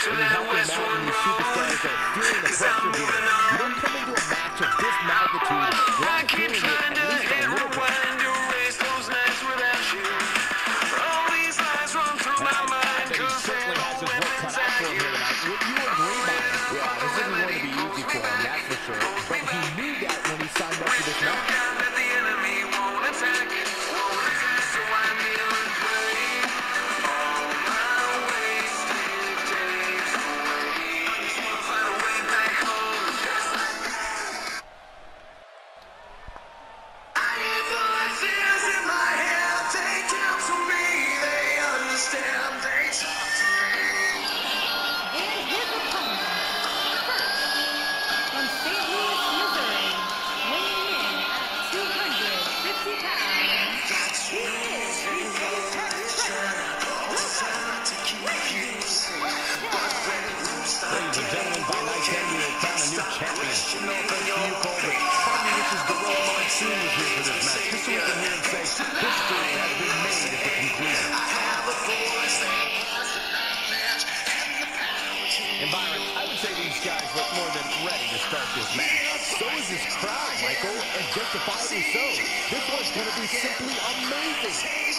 And you have to imagine these superstars are feeling the pressure here. You don't come into a match of this magnitude without feeling it at least a little bit. He certainly has his work cut out for him here tonight. Would you agree, Byron? Yeah, this isn't going to be easy for him, that's for sure. But he knew that when he signed up for this match. And Byron, I would say these guys look more than ready to start this match. So is this crowd, Michael, and justifiably so. This one's going to be simply amazing.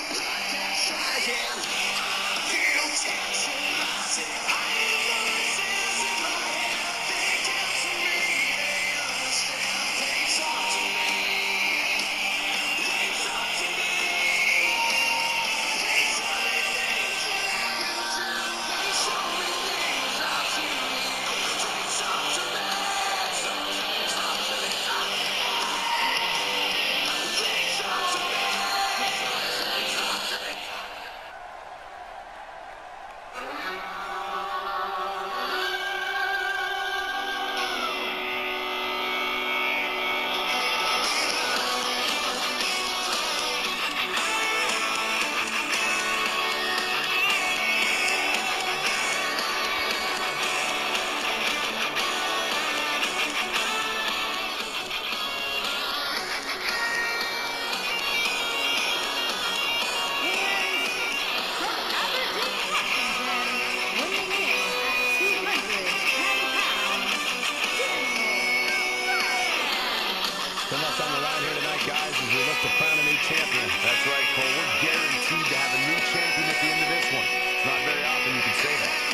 Champion. That's right, Cole. We're guaranteed to have a new champion at the end of this one. It's not very often you can say that.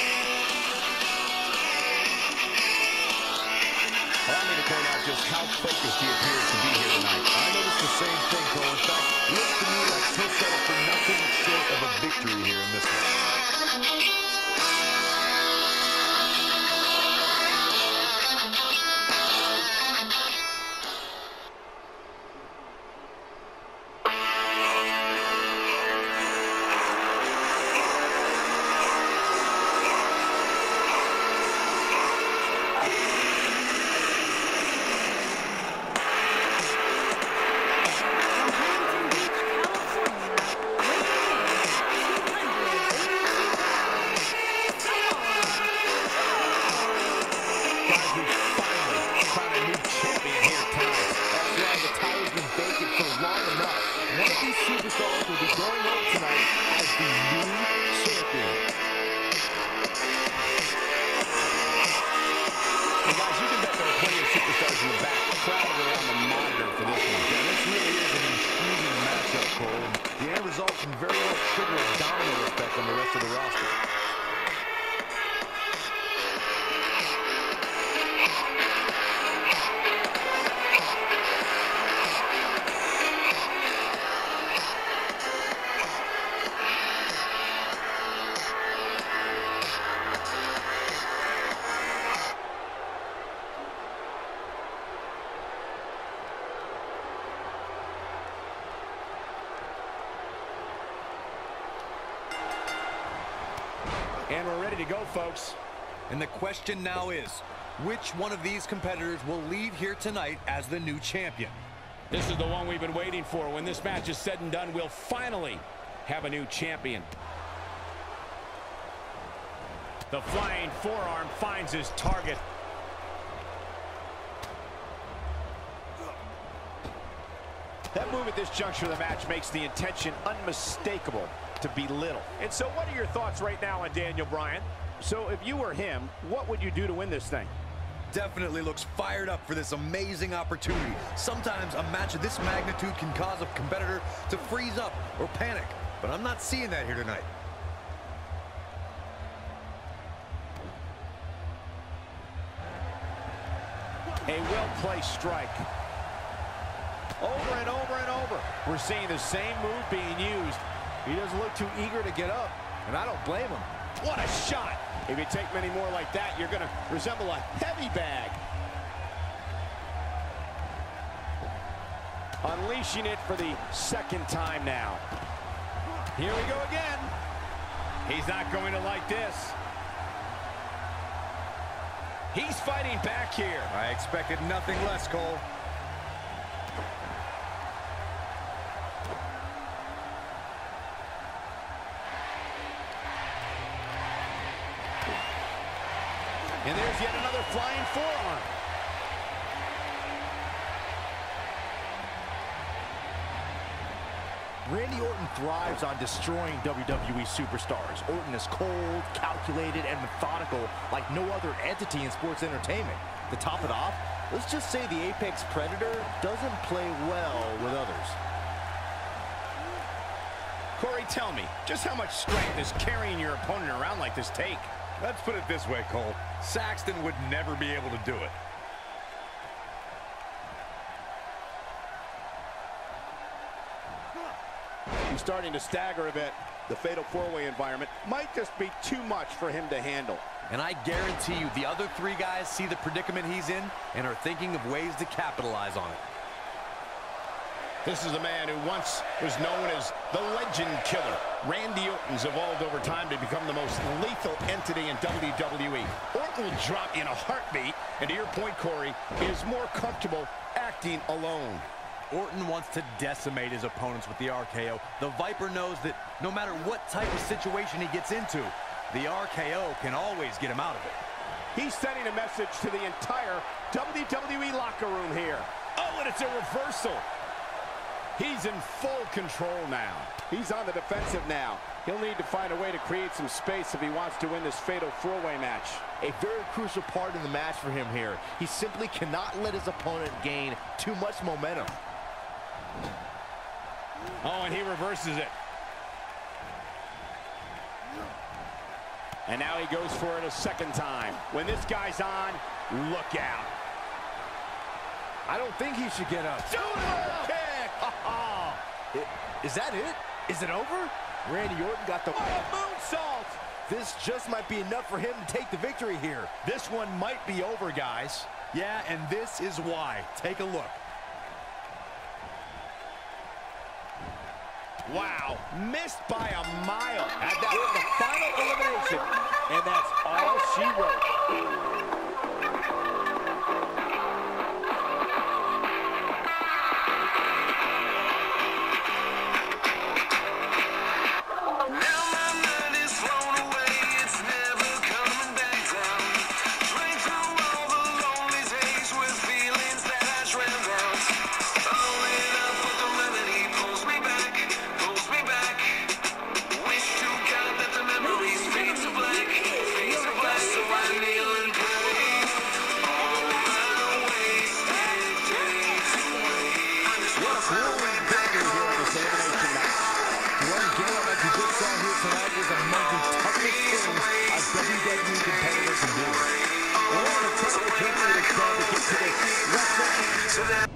Allow me to point out just how focused he appears to be here tonight. I noticed the same thing, Cole. In fact, it looks to me like he'll settle for nothing short of a victory here in this one. Superstars will be going home tonight as the new champion. And guys, you can bet there are plenty of superstars in the back crowded around the monitor for this one. Yeah, this really is an intriguing matchup, Cole. The end result can very well trigger a domino effect on the rest of the roster. And we're ready to go, folks. And the question now is, which one of these competitors will leave here tonight as the new champion? This is the one we've been waiting for. When this match is said and done, we'll finally have a new champion. The flying forearm finds his target. That move at this juncture of the match makes the intention unmistakable. to belittle. And so what are your thoughts right now on Daniel Bryan? So if you were him, what would you do to win this thing? Definitely looks fired up for this amazing opportunity. Sometimes a match of this magnitude can cause a competitor to freeze up or panic, but I'm not seeing that here tonight. A well-placed strike. Over and over and over. We're seeing the same move being used. He doesn't look too eager to get up, and I don't blame him. What a shot! If you take many more like that, you're going to resemble a heavy bag. Unleashing it for the second time now. Here we go again. He's not going to like this. He's fighting back here. I expected nothing less, Cole. And there's yet another flying forearm. Randy Orton thrives on destroying WWE superstars. Orton is cold, calculated, and methodical like no other entity in sports entertainment. To top it off, let's just say the Apex Predator doesn't play well with others. Corey, tell me, just how much strength is carrying your opponent around like this take? Let's put it this way, Cole. Saxton would never be able to do it. He's starting to stagger a bit. The fatal four-way environment might just be too much for him to handle. And I guarantee you the other three guys see the predicament he's in and are thinking of ways to capitalize on it. This is a man who once was known as the Legend Killer. Randy Orton's evolved over time to become the most lethal entity in WWE. Orton will drop you in a heartbeat, and to your point, Corey, is more comfortable acting alone. Orton wants to decimate his opponents with the RKO. The Viper knows that no matter what type of situation he gets into, the RKO can always get him out of it. He's sending a message to the entire WWE locker room here. Oh, and it's a reversal. He's in full control now. He's on the defensive now. He'll need to find a way to create some space if he wants to win this fatal four-way match. A very crucial part in the match for him here. He simply cannot let his opponent gain too much momentum. Oh, and he reverses it. And now he goes for it a second time. When this guy's on, look out. I don't think he should get up. Kick! Is that it? Is it over? Randy Orton got the moonsault. This just might be enough for him to take the victory here. This one might be over, guys. Yeah, and this is why. Take a look. Wow, missed by a mile. Had that with the final elimination, and that's all she wrote. WWE competitor can do. And one of the technical candidates to get to this.